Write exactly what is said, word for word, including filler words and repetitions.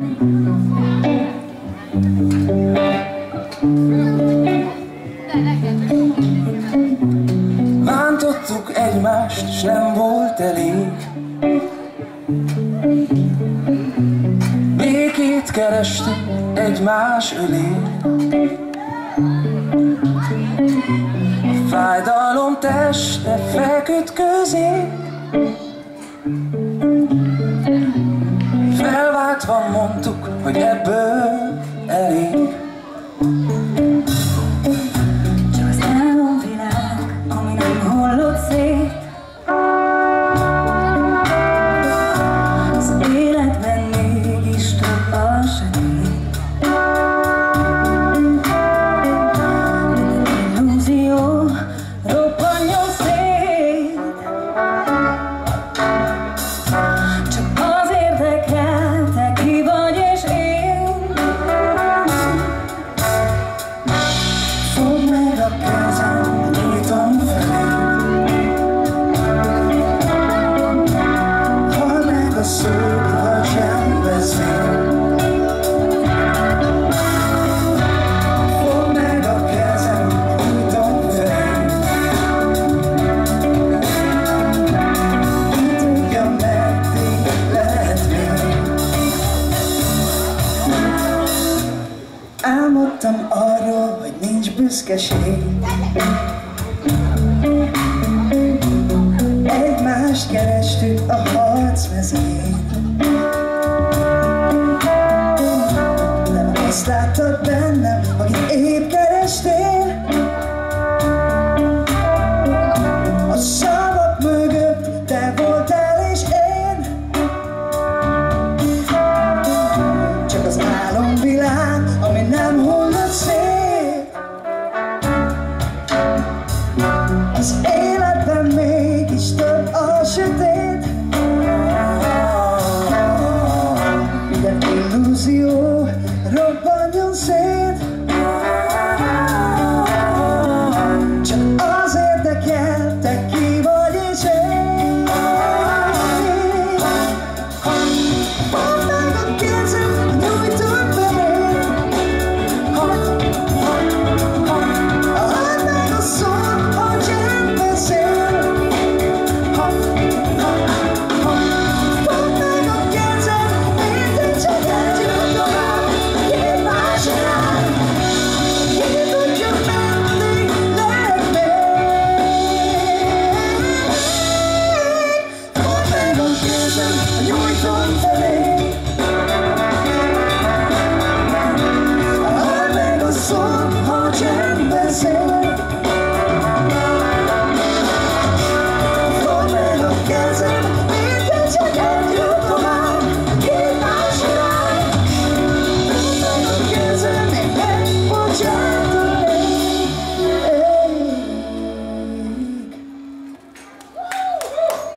Bántottuk egymást, s nem volt elég. Békét kerestük egymás ölé. A fájdalom teste feküdt közé. Felváltva mondtuk, hogy ebből elég. Csak az álomvilág, ami nem hullott szét. Az életben mégis több a sötét. Minden illúzió robbanjon szét. Csak az érdekel, te ki vagy és én. Fogd meg a kezem, nyújtom feléd. Halld meg a szót, ha sem beszél. Fogd meg a kezem, nyújtom feléd. Ki tudja, meddig lehet még. Álmodtam arról, hogy nincs büszkeség. Egymást kerestük a harc mezején. Nem azt láttad bennem, akit épp kerestél. A szavak mögött te voltál és én. Csak az álomvilág, ami nem hullott szét. Az életben mégis több a sötét. Minden illúzió robbanjon szét.